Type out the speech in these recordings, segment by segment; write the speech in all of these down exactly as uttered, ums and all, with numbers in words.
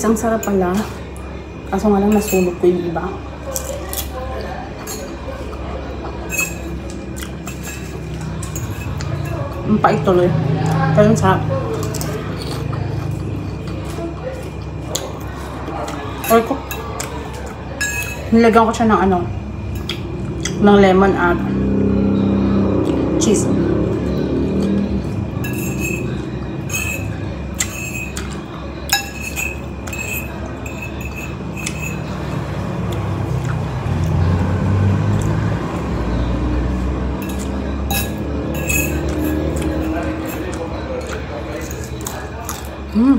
Guys, ang sarap pala. Kaso nga lang nasunog ko yung iba. Ang pait tuloy. Pero ang sarap. Or ko. Nilagyan ko siya ng ano. Ng lemon at cheese. Mm.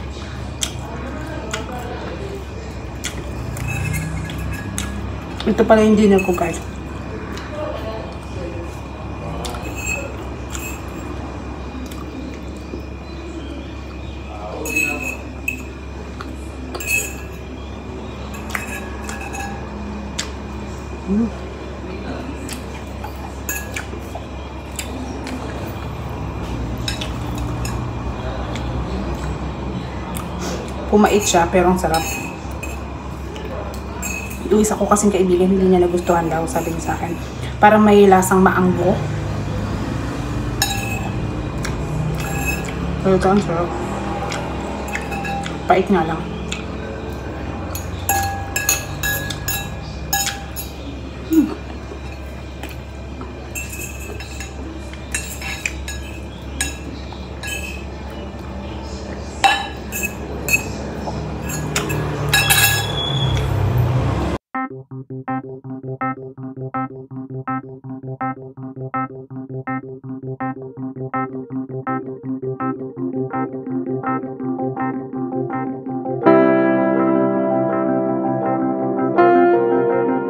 Ito pala yung dinner ko, guys. Mm. Pumait siya, pero ang sarap. Yung isa ko kasing kaibigan, hindi niya nagustuhan daw, sabi niya sa akin. Parang may lasang maanggo. Pero ito ang sarap. Pait nga lang. Hmm.